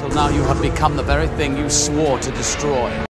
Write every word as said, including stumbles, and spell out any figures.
Until now you have become the very thing you swore to destroy.